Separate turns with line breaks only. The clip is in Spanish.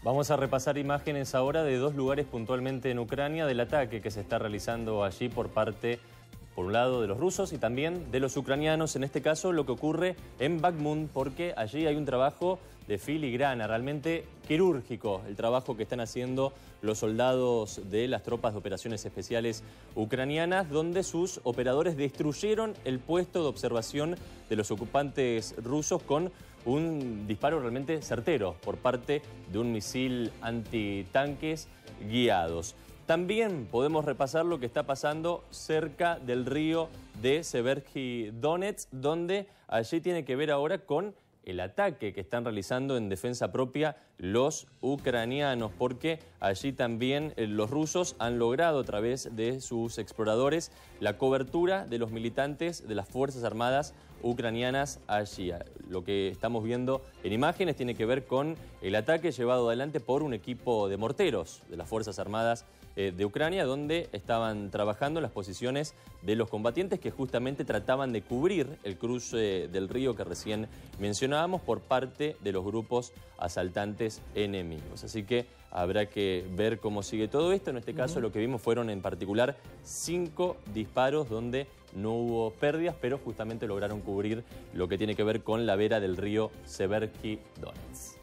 Vamos a repasar imágenes ahora de dos lugares puntualmente en Ucrania del ataque que se está realizando allí por parte, por un lado, de los rusos y también de los ucranianos. En este caso, lo que ocurre en Bakhmut, porque allí hay un trabajo de filigrana, realmente quirúrgico, el trabajo que están haciendo los soldados de las tropas de operaciones especiales ucranianas, donde sus operadores destruyeron el puesto de observación de los ocupantes rusos con un disparo realmente certero por parte de un misil antitanques guiados. También podemos repasar lo que está pasando cerca del río de Seversky Donetsk, donde allí tiene que ver ahora con el ataque que están realizando en defensa propia los ucranianos, porque allí también los rusos han logrado a través de sus exploradores la cobertura de los militantes de las Fuerzas Armadas ucranianas allí. Lo que estamos viendo en imágenes tiene que ver con el ataque llevado adelante por un equipo de morteros de las Fuerzas Armadas de Ucrania, donde estaban trabajando en las posiciones de los combatientes que justamente trataban de cubrir el cruce del río que recién mencionábamos por parte de los grupos asaltantes enemigos. Así que habrá que ver cómo sigue todo esto. En este caso lo que vimos fueron en particular 5 disparos donde no hubo pérdidas, pero justamente lograron cubrir lo que tiene que ver con la vera del río Seversky Donetsk.